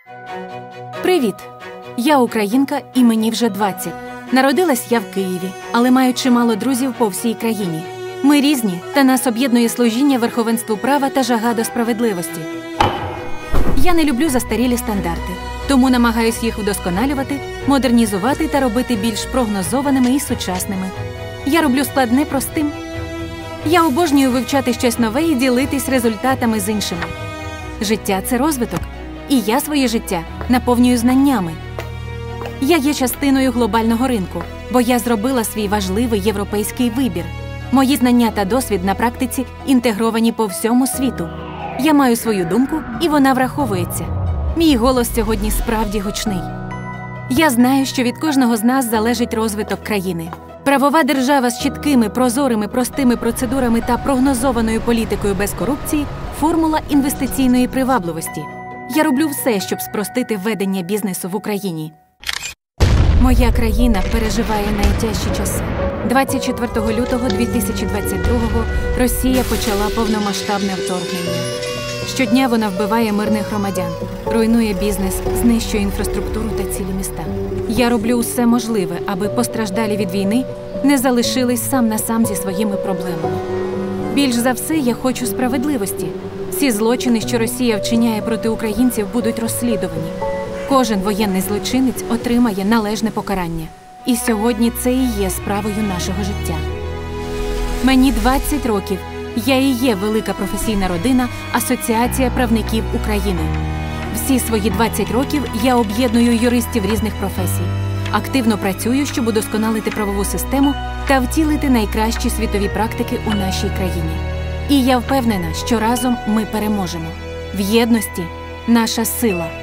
Привіт! Я українка і мені вже 20. Народилась я в Києві, але маю чимало друзів по всій країні. Ми різні, та нас об'єднує служіння верховенству права та жага до справедливості. Я не люблю застарілі стандарти, тому намагаюсь їх вдосконалювати, модернізувати та робити більш прогнозованими і сучасними. Я роблю складне простим. Я обожнюю вивчати щось нове і ділитись результатами з іншими. Життя – це розвиток, і я своє життя наповнюю знаннями. Я є частиною глобального ринку, бо я зробила свій важливий європейський вибір. Мої знання та досвід на практиці інтегровані по всьому світу. Я маю свою думку, і вона враховується. Мій голос сьогодні справді гучний. Я знаю, що від кожного з нас залежить розвиток країни. Правова держава з чіткими, прозорими, простими процедурами та прогнозованою політикою без корупції – формула інвестиційної привабливості. Я роблю все, щоб спростити ведення бізнесу в Україні. Моя країна переживає найтяжчі часи. 24 лютого 2022-го Росія почала повномасштабне вторгнення. Щодня вона вбиває мирних громадян, руйнує бізнес, знищує інфраструктуру та цілі міста. Я роблю усе можливе, аби постраждалі від війни не залишились сам на сам зі своїми проблемами. Більш за все, я хочу справедливості. Всі злочини, що Росія вчиняє проти українців, будуть розслідувані. Кожен воєнний злочинець отримає належне покарання. І сьогодні це і є справою нашого життя. Мені 20 років. Я і є велика професійна родина Асоціація правників України. Всі свої 20 років я об'єдную юристів різних професій. Активно працюю, щоб удосконалити правову систему та втілити найкращі світові практики у нашій країні. І я впевнена, що разом ми переможемо. В єдності – наша сила.